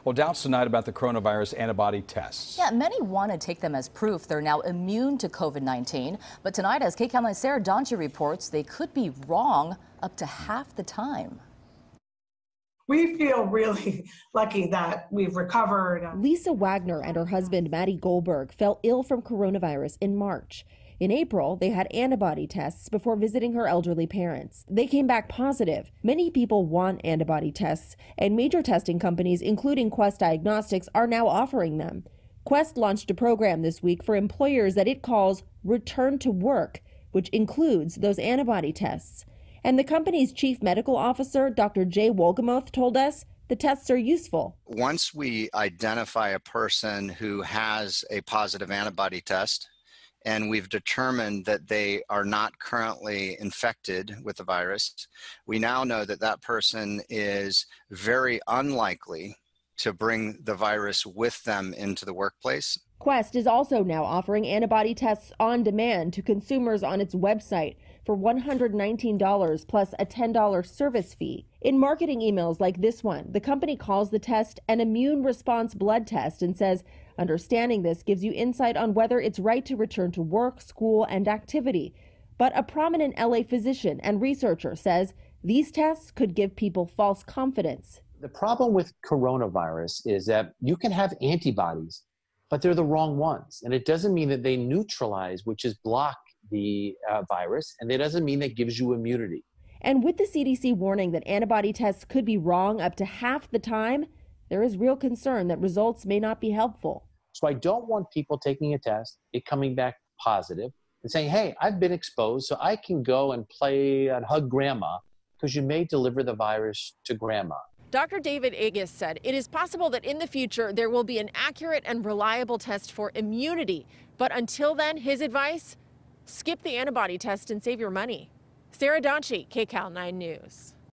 Well, doubts tonight about the coronavirus antibody tests. Yeah, many want to take them as proof they're now immune to COVID-19. But tonight, as KCAL 9's Sarah Donchi reports, they could be wrong up to half the time. We feel really lucky that we've recovered. Lisa Wagner and her husband, Matty Goldberg, fell ill from coronavirus in March. In April, they had antibody tests before visiting her elderly parents. They came back positive. Many people want antibody tests, and major testing companies, including Quest Diagnostics, are now offering them. Quest launched a program this week for employers that it calls Return to Work, which includes those antibody tests. And the company's chief medical officer, Dr. Jay Wolgamoth, told us the tests are useful. Once we identify a person who has a positive antibody test, and we've determined that they are not currently infected with the virus, we now know that that person is very unlikely to bring the virus with them into the workplace. Quest is also now offering antibody tests on demand to consumers on its website for $119 plus a $10 service fee. In marketing emails like this one, the company calls the test an immune response blood test and says understanding this gives you insight on whether it's right to return to work, school, and activity. But a prominent LA physician and researcher says these tests could give people false confidence. The problem with coronavirus is that you can have antibodies, but they're the wrong ones. And it doesn't mean that they neutralize, which is block the virus, and it doesn't mean that gives you immunity. And with the CDC warning that antibody tests could be wrong up to half the time, there is real concern that results may not be helpful. So I don't want people taking a test, it coming back positive, and saying, hey, I've been exposed, so I can go and play and hug grandma, because you may deliver the virus to grandma. Dr. David Agus said it is possible that in the future there will be an accurate and reliable test for immunity. But until then, his advice, skip the antibody test and save your money. Sarah Donchi, KCAL 9 News.